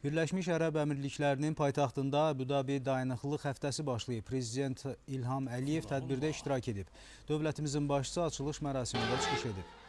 Birləşmiş Ərəb Əmirliklərinin paytaxtında Əbu-Dabi dayanıqlılıq həftəsi başlayıb. Prezident İlham Əliyev tədbirdə iştirak edib. Dövlətimizin başçısı açılış mərasimində çıxış edib.